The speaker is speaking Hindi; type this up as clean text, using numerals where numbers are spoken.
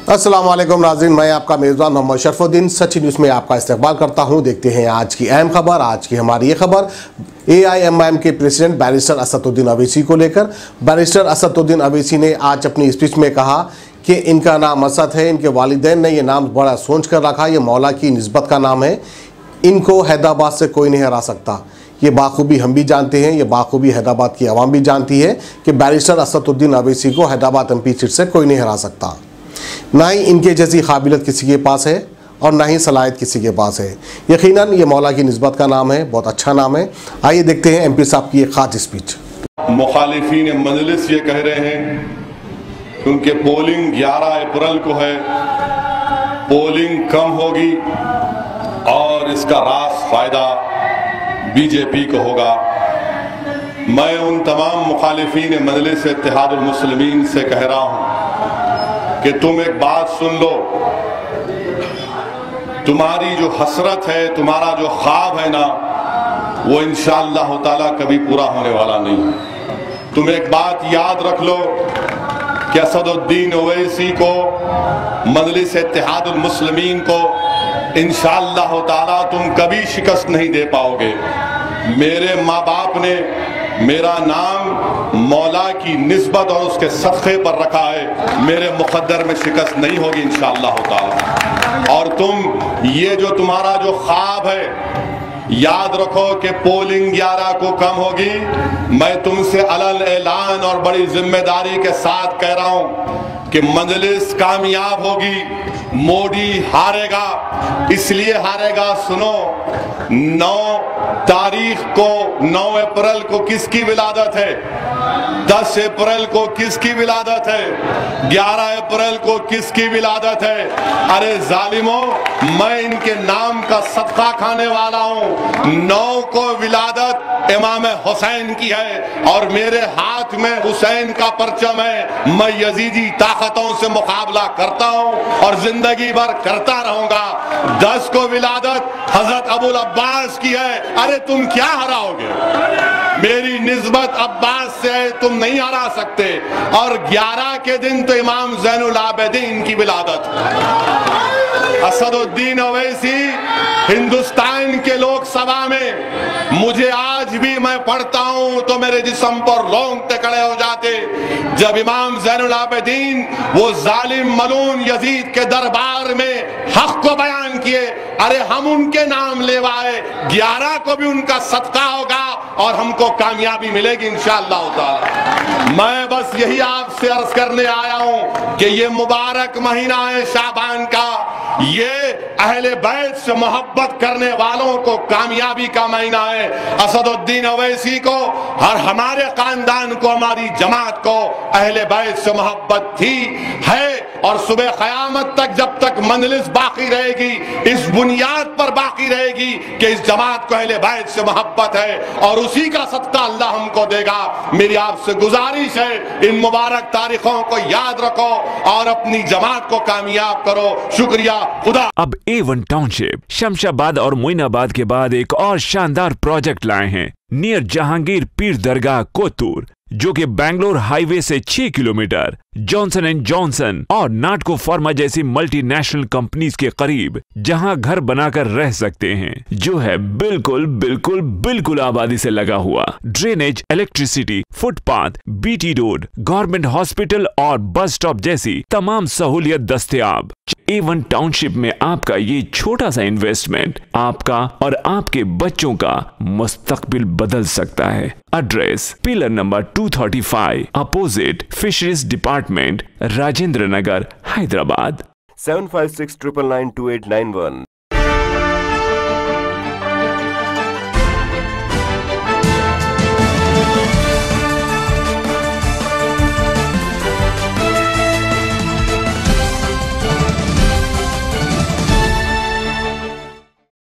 अस्सलाम वालेकुम नाज़रीन, मैं आपका मेज़बान मोहम्मद शरफुद्दीन सच्ची न्यूज़ में आपका इस्तकबाल करता हूं। देखते हैं आज की अहम खबर। आज की हमारी ये खबर AIMIM के प्रेसिडेंट बैरिस्टर असदुद्दीन अवैसी को लेकर। बैरिस्टर असदुद्दीन अवैसी ने आज अपनी स्पीच में कहा कि इनका नाम असद है, इनके वालिदैन ने यह नाम बड़ा सोच कर रखा, ये मौला की निस्बत का नाम है, इनको हैदराबाद से कोई नहीं हरा सकता। ये बाखूबी हम भी जानते हैं, ये बाखूबी हैदराबाद की आवाम भी जानती है कि बैरिस्टर असदुद्दीन अवैसी को हैदराबाद MP सीट से कोई नहीं हरा सकता। ना ही इनके जैसी काबिलियत किसी के पास है और ना ही सलाहियत किसी के पास है। यकीनन ये मौला की निस्बत का नाम है, बहुत अच्छा नाम है। आइए देखते हैं MP साहब की एक खास स्पीच। मुखालिफीन मजलिस ये कह रहे हैं क्योंकि पोलिंग 11 अप्रैल को है, पोलिंग कम होगी और इसका रास फायदा BJP को होगा। मैं उन तमाम मुखालिफीन मजलिस इत्तेहादुल मुस्लिमीन से कह रहा हूँ कि तुम एक बात सुन लो, तुम्हारी जो हसरत है, तुम्हारा जो ख्वाब है ना, वो इंशाअल्लाह ताला कभी पूरा होने वाला नहीं है। तुम एक बात याद रख लो कि असदुद्दीन ओवैसी को, मजलिस इत्तेहादुल मुस्लिमीन को इंशाअल्लाह ताला तुम कभी शिकस्त नहीं दे पाओगे। मेरे माँ बाप ने मेरा नाम मौला की निस्बत और उसके सदक़े पर रखा है, मेरे मुक़द्दर में शिकस्त नहीं होगी इंशाअल्लाह ताला। और तुम ये जो तुम्हारा जो ख्वाब है, याद रखो कि पोलिंग 11 को कम होगी। मैं तुमसे अलल ऐलान और बड़ी जिम्मेदारी के साथ कह रहा हूं कि मजलिस कामयाब होगी, मोदी हारेगा। इसलिए हारेगा, सुनो, 9 तारीख को, 9 अप्रैल को किसकी विलादत है? 10 अप्रैल को किसकी विलादत है? 11 अप्रैल को किसकी विलादत है? अरे जालिमों, मैं इनके नाम का सदका खाने वाला हूं। 9 को विलादत इमाम हुसैन की है और मेरे हाथ में हुसैन का परचम है। मैं यजीदी ताकतों से मुकाबला करता हूं और जिंदगी भर करता रहूंगा। 10 को विलादत हजरत अबुल अब्बास की है। अरे तुम क्या हराओगे? मेरी निस्बत अब्बास से है, तुम नहीं हरा सकते। और 11 के दिन तो इमाम ज़ैनुल आबिदीन की विलादत। असदुद्दीन ओवैसी हिंदुस्तान के लोकसभा में, मुझे आज भी मैं पढ़ता हूं तो मेरे जिस्म पर रोंगटे खड़े हो जाते जब इमाम ज़ैनुल आबिदीन वो जालिम मलून यजीद के दरबार में हक को बयान किए। अरे हम उनके नाम लेवाए, 11 को भी उनका सदका होगा और हमको कामयाबी मिलेगी इंशाअल्लाह ताला। मैं बस यही आपसे अर्ज करने आया हूं कि ये मुबारक महीना है शाबान का, ये अहले बैत से मोहब्बत करने वालों को कामयाबी का महीना है। असदुद्दीन ओवैसी को और हमारे खानदान को, हमारी जमात को अहले बैत से मोहब्बत थी, है और सुबह क़यामत तक जब तक मजलिस बाकी रहेगी, इस बुनियाद पर बाकी रहेगी कि इस जमात को अहले बैत से मोहब्बत है और उसी का सदका अल्लाह हमको देगा। मेरी आपसे गुजारिश है, इन मुबारक तारीखों को याद रखो और अपनी जमात को कामयाब करो। शुक्रिया, खुदा। अब A1 टाउनशिप शमशाबाद और मोइनाबाद के बाद एक और शानदार प्रोजेक्ट लाए हैं नियर जहांगीर पीर दरगाह कोतूर, जो कि बैंगलोर हाईवे से 6 किलोमीटर जॉनसन एंड जॉनसन और नाटको फार्मा जैसी मल्टीनेशनल कंपनीज के करीब, जहां घर बनाकर रह सकते हैं, जो है बिल्कुल बिल्कुल बिल्कुल आबादी से लगा हुआ। Drainage, electricity, footpath, BT road, government hospital और बस स्टॉप जैसी तमाम सहूलियत दस्तयाब। A1 टाउनशिप में आपका ये छोटा सा इन्वेस्टमेंट आपका और आपके बच्चों का मुस्तकबिल बदल सकता है। Address pillar number 235 opposite fisheries department, Rajendra Nagar, Hyderabad. 7569928891